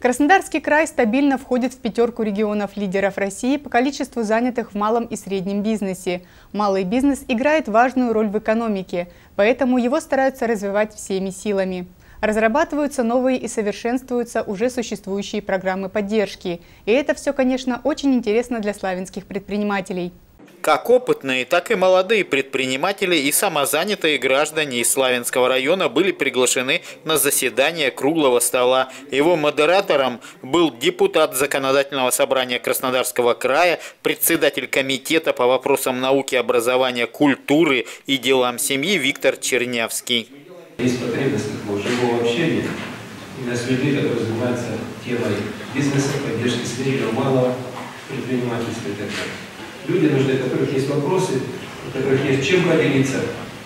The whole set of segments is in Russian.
Краснодарский край стабильно входит в пятерку регионов-лидеров России по количеству занятых в малом и среднем бизнесе. Малый бизнес играет важную роль в экономике, поэтому его стараются развивать всеми силами. Разрабатываются новые и совершенствуются уже существующие программы поддержки. И это все, конечно, очень интересно для славянских предпринимателей. Как опытные, так и молодые предприниматели и самозанятые граждане из Славянского района были приглашены на заседание круглого стола. Его модератором был депутат Законодательного собрания Краснодарского края, председатель комитета по вопросам науки, образования, культуры и делам семьи Виктор Чернявский. Есть потребность такого живого общения именно с людьми, которые занимаются темой бизнеса, поддержки среднего, малого предпринимательства и так далее. Люди нужны, у которых есть вопросы, у которых есть чем поделиться,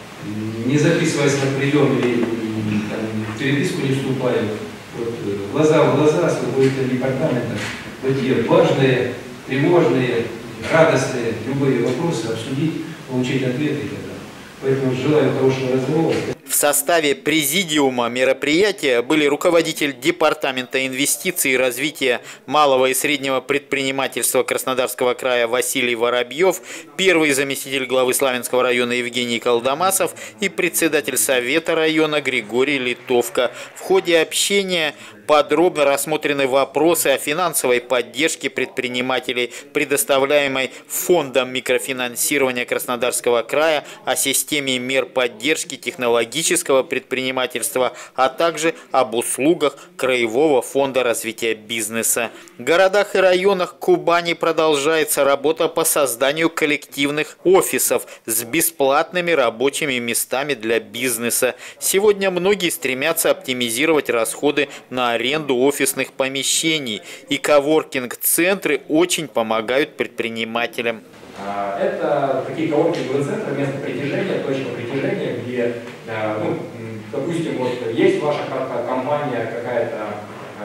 не записываясь на прием или в переписку не вступая. Вот, глаза в глаза с руководителем департамента, такие важные, тревожные, радостные, любые вопросы обсудить, получить ответы и так далее. Поэтому желаю хорошего разговора. В составе президиума мероприятия были руководитель Департамента инвестиций и развития малого и среднего предпринимательства Краснодарского края Василий Воробьев, первый заместитель главы Славянского района Евгений Колдомасов и председатель Совета района Григорий Литовка. В ходе общения подробно рассмотрены вопросы о финансовой поддержке предпринимателей, предоставляемой Фондом микрофинансирования Краснодарского края, о системе мер поддержки технологического предпринимательства, а также об услугах Краевого фонда развития бизнеса. В городах и районах Кубани продолжается работа по созданию коллективных офисов с бесплатными рабочими местами для бизнеса. Сегодня многие стремятся оптимизировать расходы на аренду офисных помещений, и коворкинг-центры очень помогают предпринимателям. Это такие коворкинговые центры, место притяжения, точка притяжения, где, допустим, вот есть ваша компания какая-то,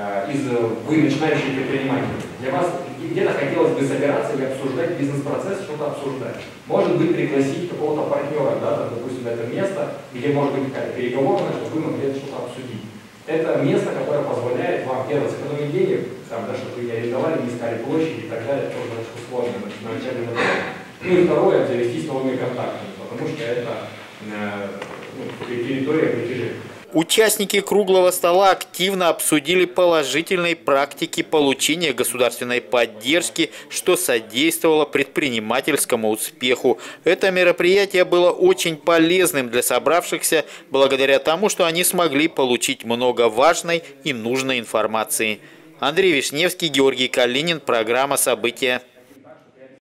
вы начинающие предприниматели. Для вас где-то хотелось бы собираться или обсуждать бизнес-процесс, что-то обсуждать. Может быть, пригласить какого-то партнера, да, допустим, на это место, где может быть какая-то переговорная, чтобы вы могли что-то обсудить. Это место, которое позволяет вам, первое, сэкономить денег, там, да, чтобы вы не арендовали, не искали площади и так далее, тоже очень сложно на начальном этапе. Ну и второе, обзавестись новыми контактами, потому что это территория притяжения. Участники круглого стола активно обсудили положительные практики получения государственной поддержки, что содействовало предпринимательскому успеху. Это мероприятие было очень полезным для собравшихся, благодаря тому, что они смогли получить много важной и нужной информации. Андрей Вишневский, Георгий Калинин, программа «События».